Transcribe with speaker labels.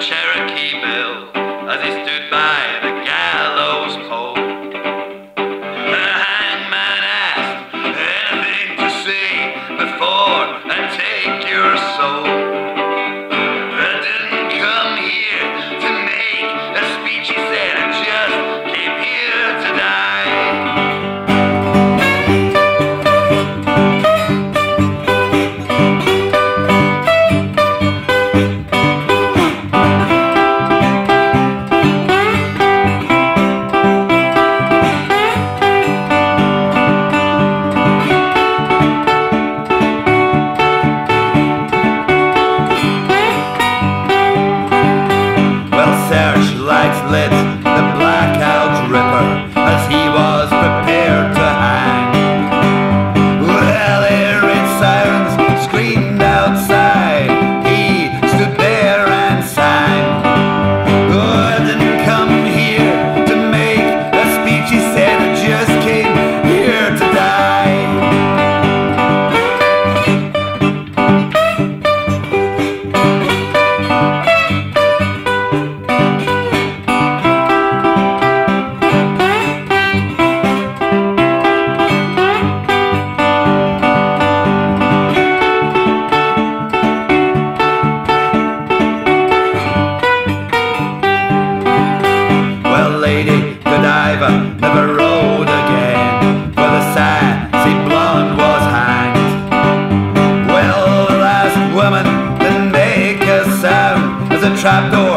Speaker 1: Cherokee Bill as he stood by the gallows pole. The hangman asked, anything to say before I take your soul? I didn't come here to make a speech, he said, I just came here to die. Searchlights lit the blackout ripper as he was prepared to hang. Well, eerie sirens screamed outside. He stood there and sang. Oh, I didn't come here to make a speech, he said, I just came here to die. Lady Godiva never rode again, for the sassy blonde was hanged. Well, the last woman didn't make a sound as the trapdoor